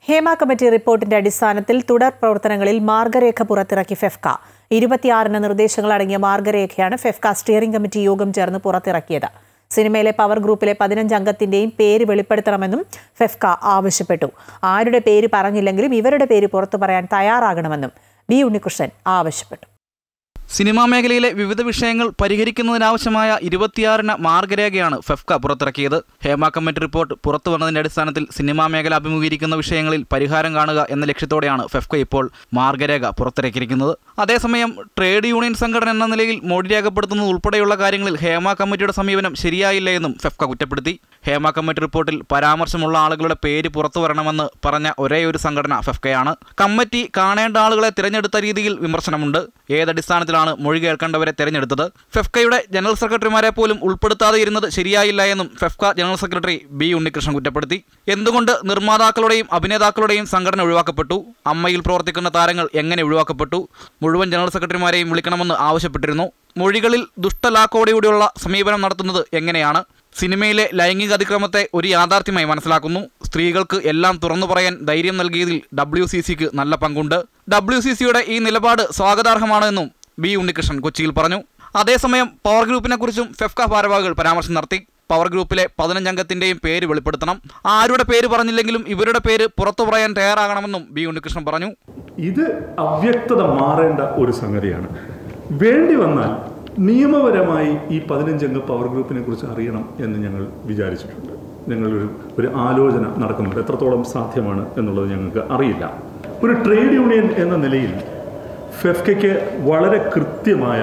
Hema committee റിപ്പോർട്ടിന്റെ അടിസ്ഥാനത്തിൽ തുടർ പ്രവർത്തനങ്ങളിൽ മാർഗരേഖ പുറത്തിറക്കി ഫെഫ്ക. 26 നിർദ്ദേശങ്ങൾ അടങ്ങിയ മാർഗരേഖയാണ് ഫെഫ്ക സ്റ്റിയറിംഗ് കമ്മിറ്റി യോഗം ചേർന്ന് പുറത്തിറക്കിയത്. സിനിമയിലെ പവർ ഗ്രൂപ്പിലെ 15 അംഗത്തിന്റെയും പേര് വെളിപ്പെടുത്തണമെന്നും ഫെഫ്ക ആവശ്യപ്പെട്ടു. ആരുടെ പേര് പറഞ്ഞില്ലെങ്കിലും ഇവരുടെ പേര് പുറത്തു പറയാൻ തയ്യാറാകണമെന്നും ബി ഉണ്ണികൃഷ്ണൻ ആവശ്യപ്പെട്ടു. സിനിമാ മേഖലയിലെ വിവിധ വിഷയങ്ങൾ പരിഹരിക്കുന്നതിനാവശ്യമായ 26 മാർഗരേഖയാണ് ഫെഫ്ക പുറത്തിറക്കിയത്. ഹേമ കമ്മിറ്റി റിപ്പോർട്ട് പുറത്തു വന്നതിന്റെ അടിസ്ഥാനത്തിൽ സിനിമാ മേഖല അഭിമുഖീകരിക്കുന്ന വിഷയങ്ങളിൽ പരിഹാരം കാണുക എന്ന ലക്ഷ്യത്തോടെയാണ് ഫെഫ്ക ഇപ്പോൾ മാർഗരേഖ പുറത്തിറക്കിയിരിക്കുന്നത്. അതേസമയം ട്രേഡ് യൂണിയൻ സംഘടന എന്ന നിലയിൽ മോഡി രേഖപ്പെടുത്തുന്നത് ഉൾപ്പെടെയുള്ള കാര്യങ്ങളിൽ ഹേമ കമ്മിറ്റിയുടെ സമീപനം ശരിയായില്ല എന്നും ഫെഫ്ക കുറ്റപ്പെടുത്തി. ഹേമ കമ്മിറ്റി റിപ്പോർട്ടിൽ പരാമർശമുള്ള ആളുകളുടെ പേര് പുറത്തു വരണമെന്ന് പറഞ്ഞ ഒരേയൊരു സംഘടന ഫെഫ്കയാണ്. കമ്മിറ്റി കാണേണ്ട ആളുകളെ തിരഞ്ഞെടുത്ത രീതിയിൽ വിമർശനമുണ്ട്. ഏതടിസ്ഥാനത്തിലാണ് മൊഴി കേൾക്കേണ്ടവരെ തിരഞ്ഞെടുത്തത്? ഫെഫ്കയുടെ ജനറൽ സെക്രട്ടറിമാരെ പോലും ഉൾപ്പെടുത്താതെ ഇരുന്നത് ശരിയായില്ല എന്നും FEFKA general secretary B Unnikrishnan കുറ്റപ്പെടുത്തി. എന്തുകൊണ്ട് നിർമ്മാതാക്കളുടെയും അഭിനേതാക്കളുടെയും സംഘടന ഒഴിവാക്കപ്പെട്ടു? അമ്മയിൽ പ്രവർത്തിക്കുന്ന താരങ്ങൾ എങ്ങനെ ഒഴിവാക്കപ്പെട്ടു? മുഴുവൻ ജനറൽ സെക്രട്ടറിമാരെയും വിളിക്കണമെന്ന് ആവശ്യപ്പെട്ടിരുന്നു. മൊഴികളിൽ ദുഷ്ടലാക്കോടെയുള്ള സമീപനം നടത്തുന്നത് എങ്ങനെയാണ്? സിനിമയിലെ ലൈംഗിക അതിക്രമത്തെ ഒരു യാഥാർത്ഥ്യമായി മനസ്സിലാക്കുന്നു. സ്ത്രീകൾക്ക് എല്ലാം തുറന്നു പറയാൻ ധൈര്യം നൽകിയതിൽ WCCക്ക് നല്ല പങ്കുണ്ട്. WCCയുടെ ഈ നിലപാട് സ്വാഗതാർഹമാണെന്നും ബി ഉണ്ണികൃഷ്ണൻ കൊച്ചിയിൽ പറഞ്ഞു. അതേസമയം പവർ ഗ്രൂപ്പിനെക്കുറിച്ചും ഫെഫ്ക ഭാരവാഹികൾ പരാമർശം നടത്തി. പവർ ഗ്രൂപ്പിലെ 15 അംഗത്തിന്റെയും പേര് വെളിപ്പെടുത്തണം. ആരുടെ പേര് പറഞ്ഞില്ലെങ്കിലും ഇവരുടെ പേര് പുറത്തു പറയാൻ തയ്യാറാകണമെന്നും ബി ഉണ്ണികൃഷ്ണൻ പറഞ്ഞു. ഇത് അവ്യക്തത മാറേണ്ട ഒരു സംഗതിയാണ്. വേണ്ടി വന്നാൽ നിയമപരമായി ഈ 15 അംഗ പവർ ഗ്രൂപ്പിനെ കുറിച്ച് അറിയണം എന്ന് ഞങ്ങൾ വിചാരിച്ചിട്ടുണ്ട്. ഞങ്ങളൊരു ആലോചന നടക്കുന്നുണ്ട്. എത്രത്തോളം സാധ്യമാണ് എന്നുള്ളത് ഞങ്ങൾക്ക് അറിയില്ല. ഒരു ട്രേഡ് യൂണിയൻ എന്ന നിലയിൽ ഫെഫ്കയ്ക്ക് വളരെ കൃത്യമായ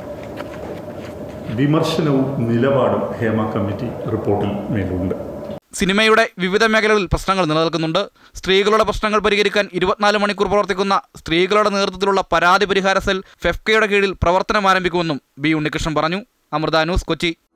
വിമർശനവും നിലപാടും ഹേമ കമ്മിറ്റി റിപ്പോർട്ടിൽ മേലുണ്ട്. സിനിമയുടെ വിവിധ മേഖലകളിൽ പ്രശ്നങ്ങൾ നിലനിൽക്കുന്നുണ്ട്. സ്ത്രീകളുടെ പ്രശ്നങ്ങൾ പരിഹരിക്കാൻ 24 മണിക്കൂർ പ്രവർത്തിക്കുന്ന സ്ത്രീകളുടെ നേതൃത്വത്തിലുള്ള പരാതി പരിഹാര സെൽ ഫെഫ്കയുടെ കീഴിൽ പ്രവർത്തനം ആരംഭിക്കുമെന്നും ബി ഉണ്ണികൃഷ്ണൻ പറഞ്ഞു. അമൃത ന്യൂസ്, കൊച്ചി.